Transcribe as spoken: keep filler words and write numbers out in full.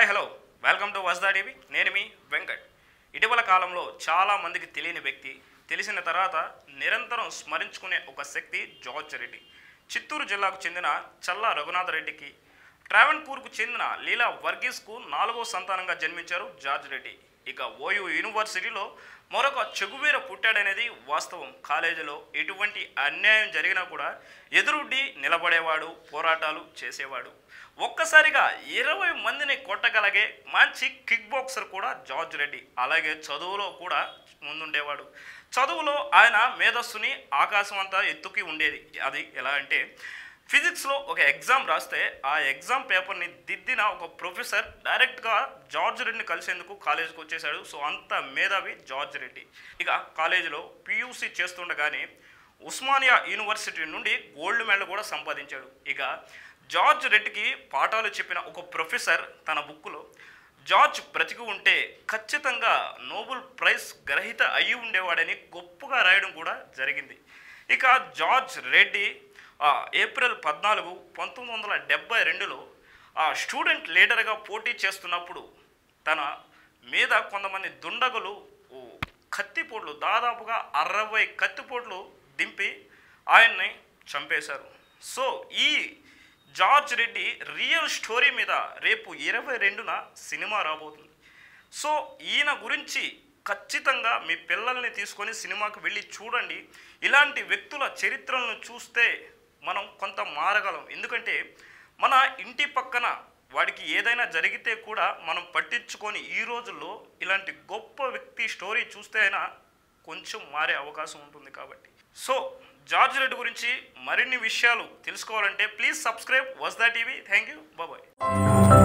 Hi hello welcome to వస్దా TV. నేను మీ వెంకట్. ఇటీవల కాలంలో చాలా మందికి తెలియని వ్యక్తి, తెలిసిన తర్వాత నిరంతరం స్మరించుకునే ఒక శక్తి జార్జ్ రెడ్డి. చిత్తూరు జిల్లాకు చెందిన చల్లా రఘునాథ రెడ్డికి ట్రావెన్కూర్కు చెందిన లీలా వర్గీస్కు నాలుగో సంతానంగా జన్మించారు జార్జ్ రెడ్డి. ఇక ఓయూ యూనివర్సిటీలో మరొక చెగువీర పుట్టాడనేది వాస్తవం. కాలేజీలో ఎటువంటి అన్యాయం జరిగినా కూడా ఎదురుడ్డి నిలబడేవాడు, పోరాటాలు చేసేవాడు. ఒక్కసారిగా ఇరవై మందిని కొట్టగలిగే మంచి కిక్ బాక్సర్ కూడా జార్జ్ రెడ్డి. అలాగే చదువులో కూడా ముందుండేవాడు. చదువులో ఆయన మేధస్సుని ఆకాశం అంతా ఎత్తుకి ఉండేది. అది ఎలా అంటే, ఫిజిక్స్లో ఒక ఎగ్జామ్ రాస్తే ఆ ఎగ్జామ్ పేపర్ని దిద్దిన ఒక ప్రొఫెసర్ డైరెక్ట్గా జార్జ్ రెడ్డిని కలిసేందుకు కాలేజీకి వచ్చేసాడు. సో అంత మేధావి జార్జ్ రెడ్డి. ఇక కాలేజీలో పియూసీ చేస్తుండగానే ఉస్మానియా యూనివర్సిటీ నుండి గోల్డ్ మెడల్ కూడా సంపాదించాడు. ఇక జార్జ్ రెడ్డికి పాఠాలు చెప్పిన ఒక ప్రొఫెసర్ తన బుక్లో జార్జ్ బ్రతికి ఉంటే ఖచ్చితంగా నోబెల్ ప్రైజ్ గ్రహీత అయి ఉండేవాడని గొప్పగా రాయడం కూడా జరిగింది. ఇక జార్జ్ రెడ్డి ఏప్రిల్ పద్నాలుగు పంతొమ్మిది వందల డెబ్బై రెండులో స్టూడెంట్ లీడర్గా పోటీ చేస్తున్నప్పుడు తన మీద కొంతమంది దుండగులు కత్తిపోట్లు, దాదాపుగా అరవై కత్తిపోట్లు దింపి ఆయన్ని చంపేశారు. సో ఈ జార్జ్ రెడ్డి రియల్ స్టోరీ మీద రేపు ఇరవై రెండున సినిమా రాబోతుంది. సో ఈయన గురించి ఖచ్చితంగా మీ పిల్లల్ని తీసుకొని సినిమాకి వెళ్ళి చూడండి. ఇలాంటి వ్యక్తుల చరిత్రలను చూస్తే మనం కొంత మారగలం. ఎందుకంటే మన ఇంటి పక్కన వాడికి ఏదైనా జరిగితే కూడా మనం పట్టించుకొని ఈ రోజుల్లో ఇలాంటి గొప్ప వ్యక్తి స్టోరీ చూస్తే అయినా కొంచెం మారే అవకాశం ఉంటుంది. కాబట్టి సో జార్జ్ రెడ్డి గురించి మరిన్ని విషయాలు తెలుసుకోవాలంటే ప్లీజ్ సబ్స్క్రైబ్ వస్దా టీవీ. Thank you, bye.